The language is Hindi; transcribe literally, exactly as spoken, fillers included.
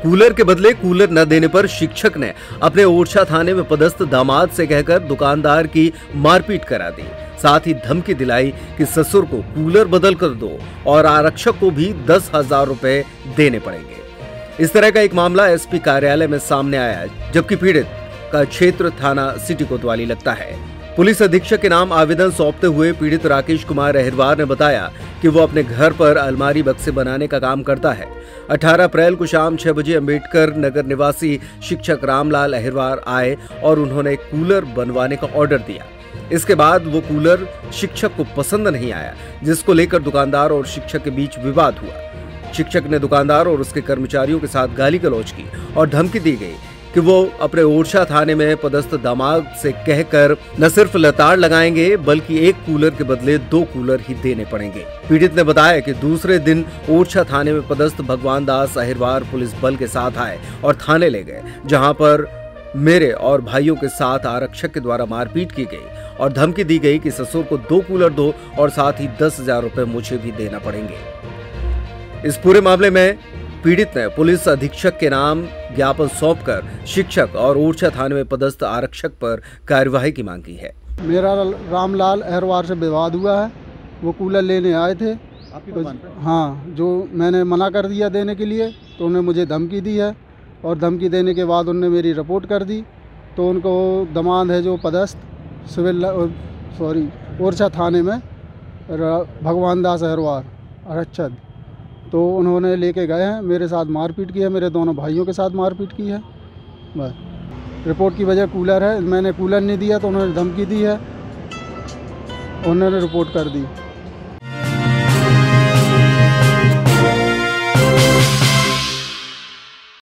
कूलर के बदले कूलर न देने पर शिक्षक ने अपने ओरछा थाने में पदस्थ दामाद से कहकर दुकानदार की मारपीट करा दी। साथ ही धमकी दिलाई कि ससुर को कूलर बदल कर दो और आरक्षक को भी दस हजार रुपए देने पड़ेंगे। इस तरह का एक मामला एसपी कार्यालय में सामने आया, जबकि पीड़ित का क्षेत्र थाना सिटी कोतवाली लगता है। पुलिस अधीक्षक के नाम आवेदन सौंपते हुए पीड़ित राकेश कुमार अहिरवार ने बताया कि वो अपने घर पर अलमारी बक्से बनाने का काम करता है। अठारह अप्रैल को शाम छह बजे अंबेडकर नगर निवासी शिक्षक रामलाल अहिरवार आए और उन्होंने कूलर बनवाने का ऑर्डर दिया। इसके बाद वो कूलर शिक्षक को पसंद नहीं आया, जिसको लेकर दुकानदार और शिक्षक के बीच विवाद हुआ। शिक्षक ने दुकानदार और उसके कर्मचारियों के साथ गाली गलौज की और धमकी दी गई कि वो अपने ओरछा थाने में पदस्थ दामाद से कहकर न सिर्फ लताड़ लगाएंगे बल्कि एक कूलर के बदले दो कूलर ही देने पड़ेंगे। पीड़ित ने बताया कि दूसरे दिन ओरछा थाने में पदस्थ भगवान दास अहिरवार पुलिस बल के साथ आए और थाने ले गए, जहां पर मेरे और भाइयों के साथ आरक्षक के द्वारा मारपीट की गई और धमकी दी गई कि ससुर को दो कूलर दो और साथ ही दस हजार रुपए मुझे भी देना पड़ेंगे। इस पूरे मामले में पीड़ित ने पुलिस अधीक्षक के नाम ज्ञापन सौंपकर शिक्षक और ओरछा थाने में पदस्थ आरक्षक पर कार्यवाही की मांग की है। मेरा रामलाल अहिरवार से विवाद हुआ है। वो कूलर लेने आए थे आपकी दुकान पे? हाँ, जो मैंने मना कर दिया देने के लिए, तो उन्होंने मुझे धमकी दी है और धमकी देने के बाद उन्होंने मेरी रिपोर्ट कर दी। तो उनको दामाद है जो पदस्थ सिविल सॉरी ओरछा थाने में भगवान दास अहिरवार आरक्षक, तो उन्होंने लेके गए हैं, मेरे साथ मारपीट की है, मेरे दोनों भाइयों के साथ मारपीट की है। बस रिपोर्ट की वजह कूलर है, मैंने कूलर नहीं दिया तो उन्होंने धमकी दी है, उन्होंने रिपोर्ट कर दी।